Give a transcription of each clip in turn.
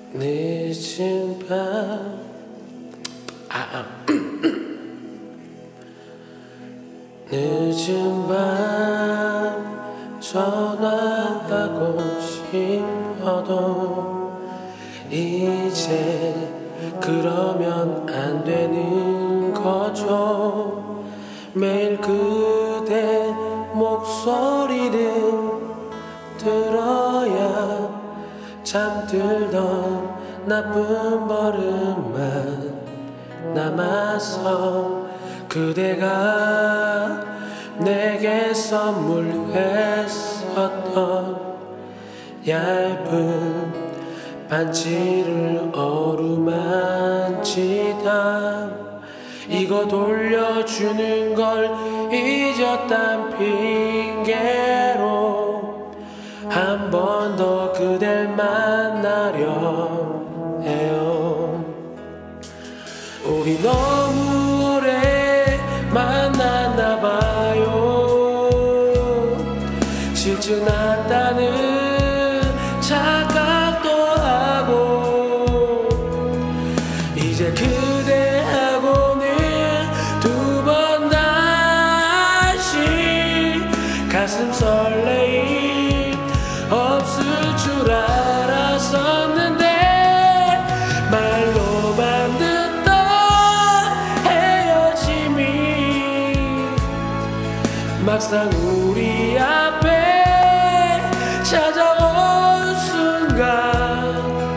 늦은 밤 늦은 밤 전화하고 싶어도 이제 그러면 안 되는 거죠. 매일 그대 목소리를 들어야 잠들던 나쁜 버릇만 남아서 그대가 내게 선물했었던 얇은 반지를 어루만지다 이거 돌려주는 걸 잊었단 핑계로 한 번 더 그댈 만나려 해요. 우리 너무 오래 만났나봐요. 실증 났다는 착각도 하고 이제 그대하고는 두 번 다시 가슴 설레임 없을 줄 알았었는데 말로만 듣던 헤어짐이 막상 우리 앞에 찾아온 순간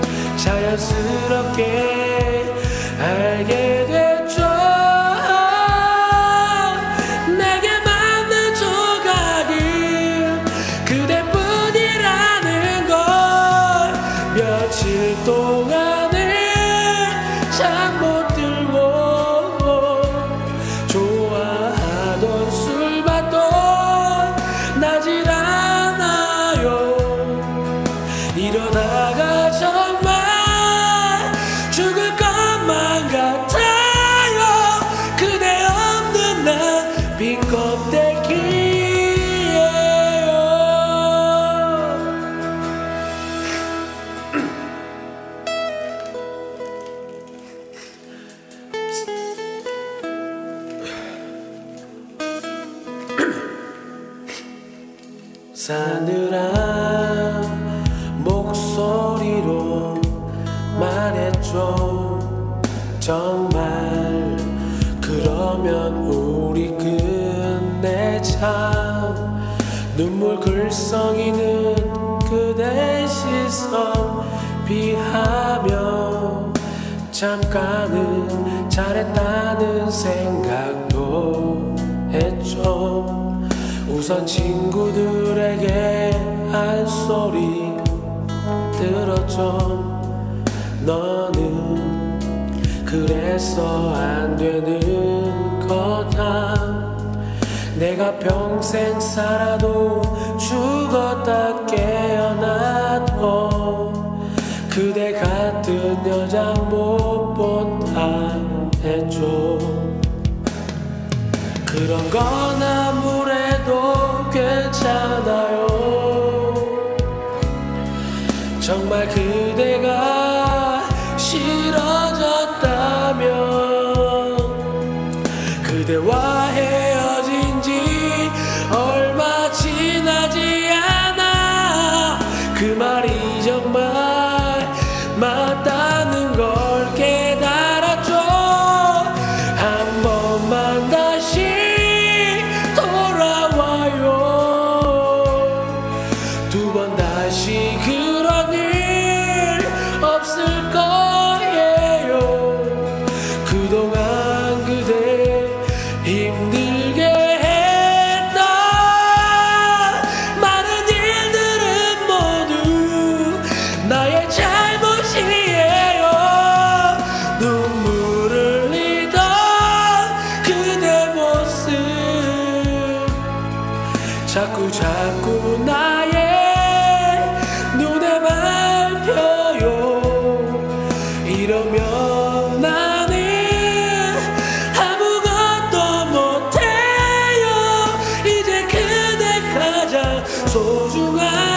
자연스럽게 알게 됐죠. 내게 맞는 조각은 그대뿐이라는 걸 며칠 동안은 잠 못 들고 좋아하던 술맛도 나질 않아요. 이러다가 정말 죽을 것만 같아요. 그대 없는 난 빈 껍데기예요. 싸늘한 목소리로 말했죠. 정말 그러면 우리 끝내자. 눈물 글썽이는 그대 시선 피하며 잠깐은 잘했다는 생각도 했죠. 우선 친구들에게 한 소리 들었죠. 너는 그래서 안 되는 거다. 내가 평생 살아도 죽었다 깨어나도 그대 같은 여자 못 본다 했죠. 그런 건 아무래도 괜찮아요. 정말 그대가 싫어졌다면 그대와 헤어진 지 얼마 지나지 않아 그 말이 정말 맞다는 걸 깨달았죠. 한 번만 다시 돌아와요. 두 번 다시 그런 일 없을 거예요. 그동안 그대 힘들게 했던 많은 일들은 모두 나의 잘못이에요. 눈물을 흘리던 그대 모습 자꾸 나의 눈에 밟혀요. 이러면 나는 아무것도 못해요. 이제 그대 가장 소중한